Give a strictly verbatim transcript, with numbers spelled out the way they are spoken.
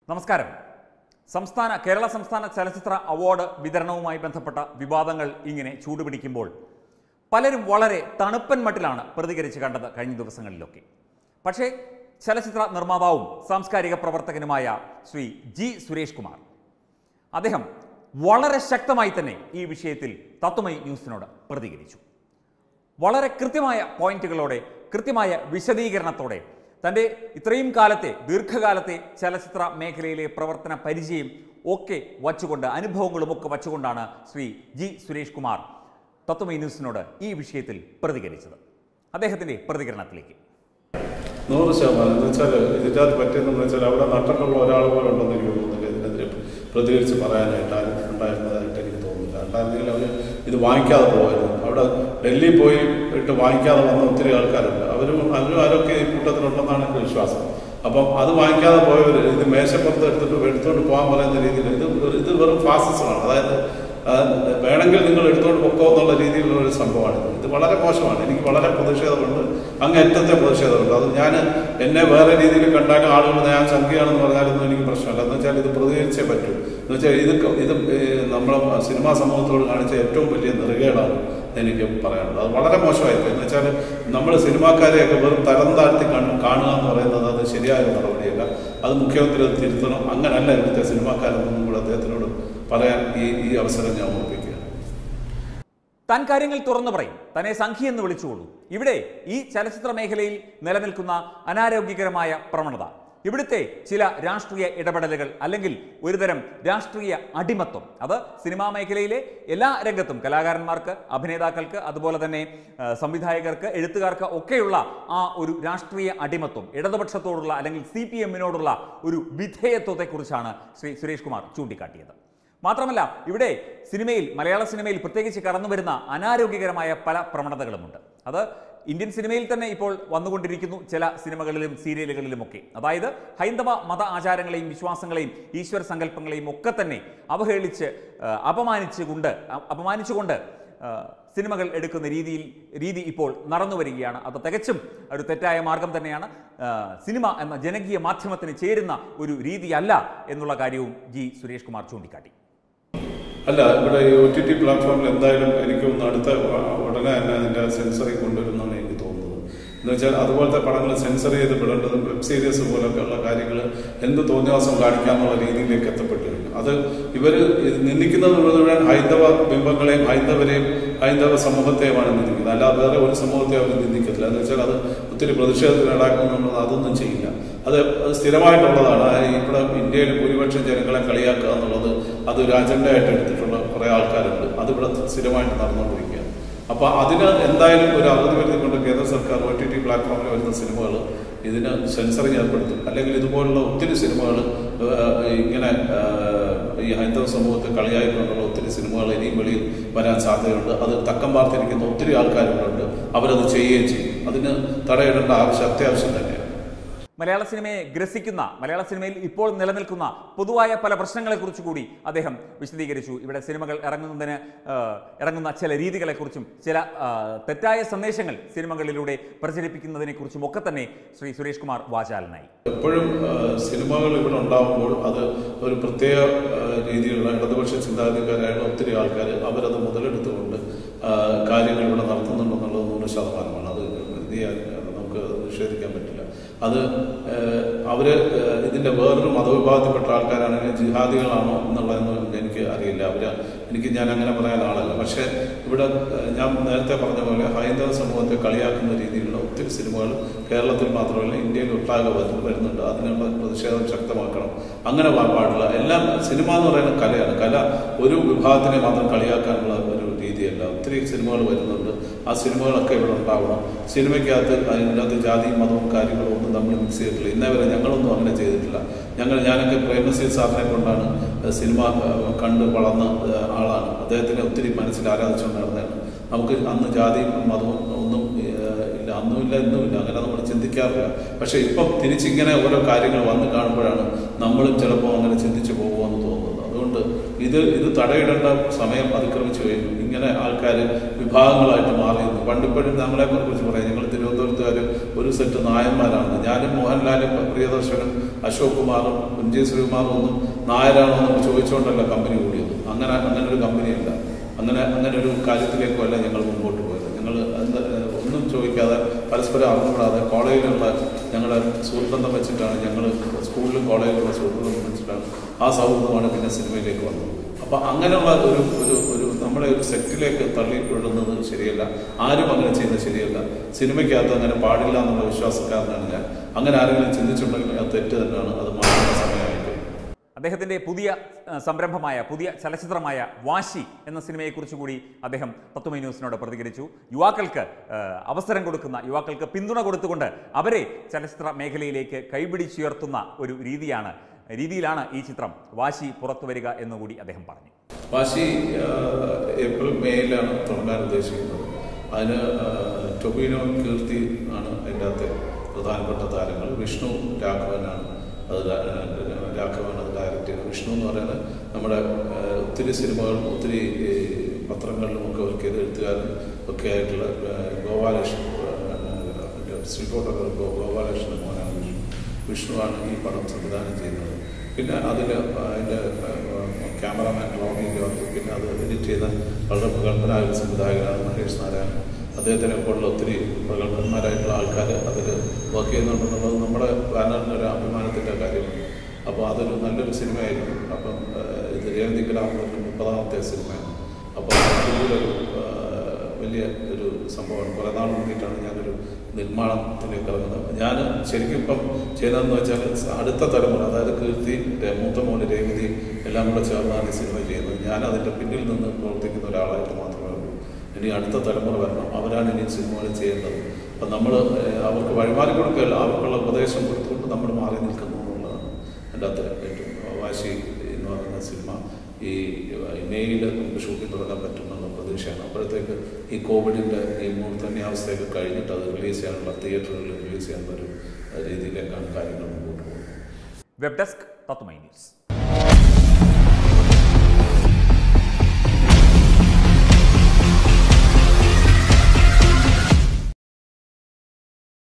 നമസ്കാരം. സംസ്ഥാന കേരള സംസ്ഥാന ചലച്ചിത്ര അവാർഡ് വിതരണവുമായി ബന്ധപ്പെട്ട വിവാദങ്ങൾ ഇങ്ങനെ ചൂടുപിടിക്കുമ്പോൾ പലരും വളരെ തണുപ്പൻ മട്ടിലാണ് പ്രതികരിച്ച് കണ്ടത് കഴിഞ്ഞ ദിവസങ്ങളിലൊക്കെ. പക്ഷേ ചലച്ചിത്ര നിർമ്മാതാവും സാംസ്കാരിക പ്രവർത്തകനുമായ ശ്രീ ജി സുരേഷ് കുമാർ, അദ്ദേഹം വളരെ ശക്തമായി തന്നെ ഈ വിഷയത്തിൽ തത്വമയി ന്യൂസിനോട് പ്രതികരിച്ചു. വളരെ കൃത്യമായ പോയിന്റുകളോടെ, കൃത്യമായ വിശദീകരണത്തോടെ തൻ്റെ ഇത്രയും കാലത്തെ ദീർഘകാലത്തെ ചലച്ചിത്ര മേഖലയിലെ പ്രവർത്തന പരിചയം ഒക്കെ വച്ചുകൊണ്ട്, അനുഭവങ്ങളും ഒക്കെ വച്ചുകൊണ്ടാണ് ശ്രീ ജി സുരേഷ് കുമാർ തത്വമയി ന്യൂസിനോട് ഈ വിഷയത്തിൽ പ്രതികരിച്ചത്. അദ്ദേഹത്തിൻ്റെ പ്രതികരണത്തിലേക്ക്. നൂറ് ശതമാനം എന്ന് വെച്ചാൽ ഇതിൻ്റെ അത് പറ്റിയെന്ന് വെച്ചാൽ അവിടെ നട്ടലുള്ള ഒരാൾ പോലെ ഉണ്ടെന്ന് എനിക്ക് തോന്നുന്നില്ല. ഇതിനെതിരെ പ്രതികരിച്ച് പറയാനായിട്ട് ആരും ഉണ്ടായിരുന്നതായിട്ട് എനിക്ക് തോന്നുന്നില്ല. ഉണ്ടായിരുന്നെങ്കിൽ അവർ ഇത് വാങ്ങിക്കാതെ പോകുമായിരുന്നു. അവിടെ ഡൽഹി പോയി ഇട്ട് വാങ്ങിക്കാതെ വന്ന ഒത്തിരി ആൾക്കാരുണ്ട്. അവരും അവരും ആരൊക്കെ ഈ കൂട്ടത്തിലുണ്ടെന്നാണ് എൻ്റെ വിശ്വാസം. അപ്പം അത് വാങ്ങിക്കാതെ പോയവർ ഇത് മേശപ്പുറത്ത് എടുത്തിട്ട് എടുത്തുകൊണ്ട് പോകാൻ പറയുന്ന രീതിയിൽ ഇത് ഇത് വെറും ഫാസിസമാണ്. അതായത് വേണമെങ്കിൽ നിങ്ങൾ എടുത്തുകൊണ്ട് പൊക്കോ എന്നുള്ള രീതിയിലുള്ള ഒരു സംഭവമാണിത്. ഇത് വളരെ മോശമാണ്. എനിക്ക് വളരെ പ്രതിഷേധമുണ്ട്, അങ്ങേറ്റത്തെ പ്രതിഷേധമുണ്ട്. അത് ഞാൻ എന്നെ വേറെ രീതിയിൽ കണ്ടാലും ആളുകൾ ഞാൻ സംഖ്യയാണെന്ന് പറഞ്ഞാലൊന്നും എനിക്ക് പ്രശ്നമല്ല. എന്ന് വെച്ചാൽ ഇത് പ്രതികരിച്ചേ പറ്റൂ. എന്ന് വെച്ചാൽ ഇത് ഇത് നമ്മളെ സിനിമാ സമൂഹത്തോട് കാണിച്ച ഏറ്റവും വലിയ നെറുകേടാണ് എനിക്ക് പറയാനുള്ളത്. അത് വളരെ മോശമായിരിക്കും. എന്ന് വെച്ചാൽ നമ്മൾ സിനിമാക്കാരെയൊക്കെ വെറും തരം താഴ്ത്തി കാണുക എന്ന് പറയുന്നത് അത് ശരിയായ നടപടിയല്ല. അത് മുഖ്യമന്ത്രി അത് തിരുത്തണം. അങ്ങനല്ല ഇവിടുത്തെ സിനിമാക്കാരെന്നും കൂടെ അദ്ദേഹത്തിനോട് പറയാൻ ഈ ഈ അവസരം ഞാൻ ഓർപ്പിക്കുക. താൻ കാര്യങ്ങൾ തുറന്നു പറയും, തന്നെ സംഖ്യ എന്ന് വിളിച്ചുകൊള്ളൂ. ഇവിടെ ഈ ചലച്ചിത്ര മേഖലയിൽ നിലനിൽക്കുന്ന അനാരോഗ്യകരമായ പ്രവണത, ഇവിടുത്തെ ചില രാഷ്ട്രീയ ഇടപെടലുകൾ അല്ലെങ്കിൽ ഒരുതരം രാഷ്ട്രീയ അടിമത്വം, അത് സിനിമാ മേഖലയിലെ എല്ലാ രംഗത്തും കലാകാരന്മാർക്ക്, അഭിനേതാക്കൾക്ക്, അതുപോലെ തന്നെ സംവിധായകർക്ക്, എഴുത്തുകാർക്ക് ഒക്കെയുള്ള ആ ഒരു രാഷ്ട്രീയ അടിമത്വം, ഇടതുപക്ഷത്തോടുള്ള അല്ലെങ്കിൽ സി പി എമ്മിനോടുള്ള ഒരു വിധേയത്വത്തെക്കുറിച്ചാണ് ശ്രീ സുരേഷ് കുമാർ ചൂണ്ടിക്കാട്ടിയത്. മാത്രമല്ല, ഇവിടെ സിനിമയിൽ, മലയാള സിനിമയിൽ പ്രത്യേകിച്ച് കടന്നു വരുന്ന അനാരോഗ്യകരമായ പല പ്രവണതകളുമുണ്ട്. അത് ഇന്ത്യൻ സിനിമയിൽ തന്നെ ഇപ്പോൾ വന്നുകൊണ്ടിരിക്കുന്നു, ചില സിനിമകളിലും സീരിയലുകളിലുമൊക്കെ. അതായത് ഹൈന്ദവ മത ആചാരങ്ങളെയും വിശ്വാസങ്ങളെയും ഈശ്വര സങ്കല്പങ്ങളെയും ഒക്കെ തന്നെ അവഹേളിച്ച് അപമാനിച്ചുകൊണ്ട് അപമാനിച്ചുകൊണ്ട് സിനിമകൾ എടുക്കുന്ന രീതിയിൽ രീതി ഇപ്പോൾ നടന്നു വരികയാണ്. അത് തികച്ചും ഒരു തെറ്റായ മാർഗം തന്നെയാണ്. സിനിമ എന്ന ജനകീയ മാധ്യമത്തിന് ചേരുന്ന ഒരു രീതിയല്ല എന്നുള്ള കാര്യവും ജി സുരേഷ് കുമാർ ചൂണ്ടിക്കാട്ടി. അല്ല, ഇവിടെ ഈ ഒ ടി ടി പ്ലാറ്റ്ഫോമിൽ എന്തായാലും എനിക്കൊന്ന് അടുത്ത ഉടനെ തന്നെ അതിൻ്റെ സെൻസറി കൊണ്ടുവരുമെന്നാണ് എനിക്ക് തോന്നുന്നത്. എന്ന് വെച്ചാൽ അതുപോലത്തെ പടങ്ങൾ സെൻസർ ചെയ്ത് വിടേണ്ടതും വെബ് സീരീസ് പോലൊക്കെയുള്ള കാര്യങ്ങൾ എന്ത് തോന്നിയാസം കാണിക്കാമെന്നുള്ള രീതിയിലേക്ക് എത്തപ്പെട്ടു കഴിഞ്ഞു. അത് ഇവർ നിന്ദിക്കുന്നത് മുഴുവൻ ഹൈന്ദവ ബിംബങ്ങളെയും ഹൈന്ദവരെയും ഹൈന്ദവ സമൂഹത്തെയുമാണ് നിന്ദിക്കുന്നത്. അല്ലാതെ വേറെ ഒരു സമൂഹത്തെ അവർ നിന്ദിക്കത്തില്ല. എന്ന് വെച്ചാൽ അത് ഒത്തിരി പ്രതിഷേധത്തിനിടാക്കുന്നുള്ളത് അതൊന്നും ചെയ്യില്ല. അത് സ്ഥിരമായിട്ടുള്ളതാണ്. ഇവിടെ ഇന്ത്യയിൽ ഭൂരിപക്ഷം ജനങ്ങളെ കളിയാക്കുക എന്നുള്ളത് അതൊരു അജണ്ടയായിട്ട് എടുത്തിട്ടുള്ള കുറേ ആൾക്കാരുണ്ട്. അതിവിടെ സ്ഥിരമായിട്ട് നടന്നുകൊണ്ടിരിക്കുകയാണ്. അപ്പോൾ അതിന് എന്തായാലും ഒരു അവധി വരുത്തിക്കൊണ്ട് കേന്ദ്ര സർക്കാർ ഒ ടി ടി പ്ലാറ്റ്ഫോമിൽ വരുന്ന സിനിമകൾ ഇതിന് സെൻസറിങ് ഏർപ്പെടുത്തും. അല്ലെങ്കിൽ ഇതുപോലുള്ള ഒത്തിരി സിനിമകൾ ഇങ്ങനെ ഈ ഹൈന്ദവ സമൂഹത്തെ കളിയായിക്കൊണ്ടുള്ള ഒത്തിരി സിനിമകൾ ഇനിയും വെളിയിൽ വരാൻ സാധ്യതയുണ്ട്. അത് തക്കം പാർത്തിരിക്കുന്ന ഒത്തിരി ആൾക്കാരുണ്ട്. അവരത് ചെയ്യുകയും ചെയ്യും. അതിന് തടയിടേണ്ട ആവശ്യം അത്യാവശ്യം തന്നെയാണ്. മലയാള സിനിമയെ ഗ്രസിക്കുന്ന, മലയാള സിനിമയിൽ ഇപ്പോൾ നിലനിൽക്കുന്ന പൊതുവായ പല പ്രശ്നങ്ങളെക്കുറിച്ച് കൂടി അദ്ദേഹം വിശദീകരിച്ചു. ഇവിടെ സിനിമകൾ ഇറങ്ങുന്നതിന് ഇറങ്ങുന്ന ചില രീതികളെക്കുറിച്ചും ചില തെറ്റായ സന്ദേശങ്ങൾ സിനിമകളിലൂടെ പ്രചരിപ്പിക്കുന്നതിനെക്കുറിച്ചും ഒക്കെ തന്നെ ശ്രീ സുരേഷ് കുമാർ വാചാലനായി. എപ്പോഴും സിനിമകൾ ഇവിടെ ഉണ്ടാകുമ്പോൾ അത് ഒരു പ്രത്യേക രീതിയിലുള്ള ഇടതുപക്ഷ ചിന്താഗതിക്കാരായ ഒത്തിരി ആൾക്കാർ അവരത് മുതലെടുത്തുകൊണ്ട് കാര്യങ്ങൾ ഇവിടെ നടത്തുന്നുണ്ടെന്നുള്ളത് നൂറ് ശതമാനമാണ്. അത് നമുക്ക് നിഷേധിക്കാൻ പറ്റില്ല. അത് അവർ ഇതിൻ്റെ വേറൊരു മതവിഭാഗത്തിൽപ്പെട്ട ആൾക്കാരാണെങ്കിൽ ജിഹാദികളാണോ എന്നുള്ളതെന്ന് എനിക്ക് അറിയില്ല. അവർ എനിക്ക് ഞാൻ അങ്ങനെ പറയാൻ ആളല്ല. പക്ഷേ ഇവിടെ ഞാൻ നേരത്തെ പറഞ്ഞ പോലെ ഹൈന്ദവ സമൂഹത്തെ കളിയാക്കുന്ന രീതിയിലുള്ള ഒത്തിരി സിനിമകൾ കേരളത്തിൽ മാത്രമല്ല ഇന്ത്യയിൽ ഒട്ടാകെ വരുന്നുണ്ട്. അതിനുള്ള പ്രതിഷേധം ശക്തമാക്കണം. അങ്ങനെ പാടില്ല. എല്ലാം സിനിമ എന്ന് പറയുന്ന കലയാണ്. കല ഒരു വിഭാഗത്തിനെ മാത്രം കളിയാക്കാനുള്ള ഒരു രീതിയല്ല. ഒത്തിരി സിനിമകൾ വരുന്നുണ്ട്. ആ സിനിമകളൊക്കെ ഇവിടെ ഉണ്ടാവണം. സിനിമയ്ക്കകത്ത് അതിനകത്ത് ജാതിയും മതവും കാര്യങ്ങളും ഒന്നും നമ്മൾ മിക്സ് ചെയ്തിട്ടില്ല. ഇന്നേ വരെ ഞങ്ങളൊന്നും അങ്ങനെ ചെയ്തിട്ടില്ല. ഞങ്ങൾ ഞാനൊക്കെ പ്രേംനസീർ സാറിനെ കൊണ്ടാണ് സിനിമ കണ്ട് വളർന്ന ആളാണ്. അദ്ദേഹത്തിനെ ഒത്തിരി മനസ്സിൽ ആരാധിച്ചുകൊണ്ട് നടന്നതാണ്. നമുക്ക് അന്ന് ജാതിയും മതവും ഒന്നും ഇല്ല, അന്നുമില്ല ഇന്നുമില്ല. അങ്ങനെ നമ്മൾ ചിന്തിക്കാറില്ല. പക്ഷേ ഇപ്പം തിരിച്ചിങ്ങനെ ഓരോ കാര്യങ്ങൾ വന്ന് കാണുമ്പോഴാണ് നമ്മളും ചിലപ്പോൾ അങ്ങനെ ചിന്തിച്ചു പോകുമെന്ന് തോന്നുന്നത്. അതുകൊണ്ട് ഇത് ഇത് തടയിടേണ്ട സമയം അതിക്രമിച്ചു കഴിഞ്ഞു. ഇങ്ങനെ ആൾക്കാർ വിഭാഗങ്ങളായിട്ട് മാറിയിരുന്നു. പണ്ടിപ്പോഴും നമ്മളെ കുറിച്ച് പറയാം, ഞങ്ങൾ തിരുവനന്തപുരത്തുകാർ ഒരു ഒരു സെറ്റ് നായന്മാരാണ്. ഞാനും മോഹൻലാലും പ്രിയദർശനും അശോക് കുമാറും കുഞ്ചി ശ്രീകുമാറും ഒന്നും നായരാണോ എന്ന് ചോദിച്ചുകൊണ്ടല്ല കമ്പനി കൂടിയത്. അങ്ങനെ അങ്ങനെ ഒരു കമ്പനിയല്ല. അങ്ങനെ അങ്ങനെ ഒരു കാര്യത്തിലേക്കുമല്ല ഞങ്ങൾ മുമ്പോട്ട് പോയത്. ഞങ്ങൾ ഒന്നും ചോദിക്കാതെ പരസ്പരം അറിഞ്ഞുകൂടാതെ കോളേജിലുള്ള ഞങ്ങളുടെ സുഹൃത്തുബന്ധം വെച്ചിട്ടാണ്, ഞങ്ങൾ സ്കൂളിലും കോളേജിലുള്ള സുഹൃത്തുബന്ധം വെച്ചിട്ടാണ് ആ സൗഹൃദമാണ് പിന്നെ സിനിമയിലേക്ക് വന്നത്. അപ്പം അങ്ങനെയുള്ള ഒരു ഒരു ഒരു നമ്മളെ ഒരു സെറ്റിലേക്ക് തള്ളിക്കൊള്ളുന്നത് ശരിയല്ല. ആരും അങ്ങനെ ചെയ്യുന്നത് ശരിയല്ല. സിനിമയ്ക്കകത്ത് അങ്ങനെ പാടില്ല എന്നുള്ള വിശ്വാസക്കാരനാണ് ഞാൻ. അങ്ങനെ ആരെങ്കിലും ചിന്തിച്ചിട്ടുണ്ടെങ്കിൽ അത് തെറ്റ് തന്നെയാണ്. അത് മാറുന്ന സമയമായിട്ട് അദ്ദേഹത്തിൻ്റെ പുതിയ സംരംഭമായ പുതിയ ചലച്ചിത്രമായ വാശി എന്ന സിനിമയെക്കുറിച്ച് കൂടി അദ്ദേഹം തത്വമയി ന്യൂസിനോട് പ്രതികരിച്ചു. യുവാക്കൾക്ക് അവസരം കൊടുക്കുന്ന, യുവാക്കൾക്ക് പിന്തുണ കൊടുത്തുകൊണ്ട് അവരെ ചലച്ചിത്ര മേഖലയിലേക്ക് കൈപിടിച്ചുയർത്തുന്ന ഒരു രീതിയാണ് രീതിയിലാണ് ഈ ചിത്രം വാശി പുറത്തു വരിക എന്നുകൂടി അദ്ദേഹം പറഞ്ഞു. വാശി ഏപ്രിൽ മെയ്യിലാണ് തുടങ്ങാൻ ഉദ്ദേശിക്കുന്നത്. അതിന് ടൊബിനോ കീർത്തി ആണ് അതിൻ്റെ അകത്തെ പ്രധാനപ്പെട്ട താരങ്ങൾ. വിഷ്ണു രാഘവനാണ് അത് രാഘവൻ അത് ഡയറക്റ്റ് ചെയ്തത്. വിഷ്ണു എന്ന് പറയുന്നത് നമ്മുടെ ഒത്തിരി സിനിമകളും ഒത്തിരി പത്രങ്ങളിലും ഒക്കെ ഒക്കെ എഴുത്തുകാരും ഒക്കെ ആയിട്ടുള്ള ഗോപാലകൃഷ്ണൻ, സ്റ്റിൽ ഫോട്ടോഗ്രാഫർ ഗോപാലകൃഷ്ണൻ മോനാണ് വിഷ്ണു. വിഷ്ണുവാണ് ഈ പടം സംവിധാനം ചെയ്യുന്നത്. പിന്നെ അതിൽ അതിൻ്റെ ക്യാമറാമാൻ ലോഗിങ് വർക്ക്, പിന്നെ അത് എഡിറ്റ് ചെയ്ത വളരെ പ്രഗത്ഭനായ ഒരു സംവിധായകനാണ് മഹേഷ് നാരായണൻ. അദ്ദേഹത്തിനെ പോലുള്ള ഒത്തിരി പ്രഗത്ഭന്മാരായിട്ടുള്ള ആൾക്കാർ അതിൽ വർക്ക് ചെയ്യുന്നുണ്ടെന്നുള്ളത് നമ്മുടെ ബാനറിന് ഒരു അഭിമാനത്തിൻ്റെ കാര്യമാണ്. അപ്പോൾ അതൊരു നല്ലൊരു സിനിമയായിരുന്നു. അപ്പം ഇത് രേവതിക്കലാകുന്ന മുപ്പതാമത്തെ സിനിമയാണ്. അപ്പോൾ കൂടുതലൊരു വലിയ ഒരു സംഭവമാണ്. കുറേ നാൾ മുന്നിട്ടാണ് ഞാനൊരു നിർമ്മാണത്തിലേക്ക് ഇറങ്ങുന്നത്. ഞാൻ ശരിക്കും ഇപ്പം ചെയ്തതെന്ന് വെച്ചാൽ അടുത്ത തലമുറ, അതായത് കീർത്തി, മൂത്ത മോന് രേവതി എല്ലാം കൂടെ ചേർന്നാണ് ഈ സിനിമ ചെയ്യുന്നത്. ഞാൻ അതിൻ്റെ പിന്നിൽ നിന്ന് പ്രവർത്തിക്കുന്ന ഒരാളായിട്ട് മാത്രമേ ഉള്ളൂ. ഇനി അടുത്ത തലമുറ വരണം, അവരാണ് ഇനി സിനിമകൾ ചെയ്യേണ്ടത്. അപ്പം നമ്മൾ അവർക്ക് വഴിമാറി കൊടുക്കുകയല്ല, അവർക്കുള്ള ഉപദേശം കൊടുത്തുകൊണ്ട് നമ്മൾ മാറി നിൽക്കുന്നു എന്നുള്ളതാണ് എൻ്റെ അത്ര ഏറ്റവും. വാശി എന്ന് പറയുന്ന സിനിമ ഈ മെയ്യിൽ നമുക്ക് ഷൂട്ടിംഗ് തുടങ്ങാൻ പറ്റുമെന്നുള്ള പ്രതീക്ഷയാണ്. അപ്പോഴത്തേക്ക് ഈ കോവിഡിൻ്റെ ഈ മൂർധന്യാവസ്ഥയൊക്കെ കഴിഞ്ഞിട്ട് അത് റിലീസ് ചെയ്യാനുള്ള, തിയേറ്ററുകളിൽ റിലീസ് ചെയ്യാനുള്ള ഒരു രീതിയിലേക്കാണ് കാര്യങ്ങൾ മുമ്പോട്ട് പോകുന്നത്. Web desk Tatwamayi news.